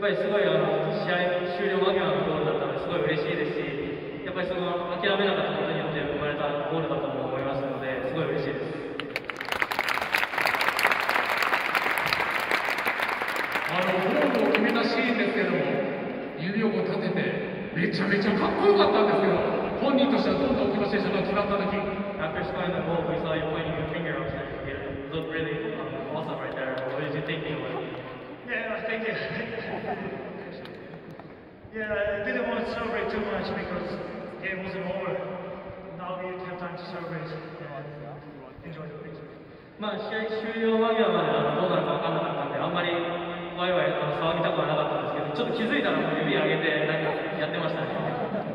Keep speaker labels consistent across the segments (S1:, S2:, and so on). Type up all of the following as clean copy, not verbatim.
S1: ぱりすごい試合終了間際のゴールだったのですごい嬉しいですし、やっぱりその諦めなかったことによって生まれたゴールだとも思いますので、すごい嬉しいです。
S2: ゴールを決めたシーンですけども、指をこう立ててめちゃめちゃかっこよかったんですけど、本人としてはどんなお気持ちでしたか、決まった時。
S1: After scoring the goal, we saw you pointing your finger up there. It looked really awesome right there. What did you think?
S3: Yeah, thank you. Yeah, I didn't want to celebrate too much because the game wasn't over. Now we have time to celebrate and enjoy the victory.
S1: まあ試合終了間際までどうなるか分からなかったんで、あんまりワイワイ騒ぎたくはなかったんですけど、ちょっと気づいたらもう指上げてなんかやってましたね。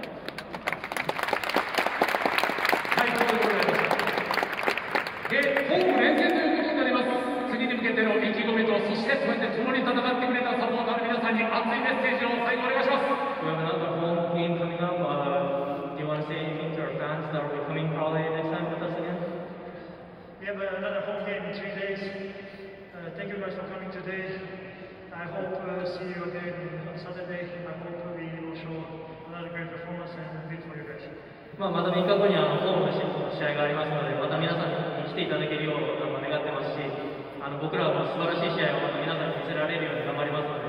S2: で、本連戦ということになります。次に向けての意気込みと、そしてそうやって共に戦ってくれたサポーターの皆さんに熱いメッセージを最後お願いします。
S1: We have another home game coming up. Do you want to say anything to our fans that will be coming probably next time with us again?
S3: We have another home game in 3 days. Thank you guys for coming today. I hope see you again on Saturday. I hope we will show another great performance and win for you guys.
S1: また3日後にホームの試合がありますので、また皆さんに来ていただけるよう願ってますし、僕らは素晴らしい試合をまた皆さんに見せられるように頑張りますので、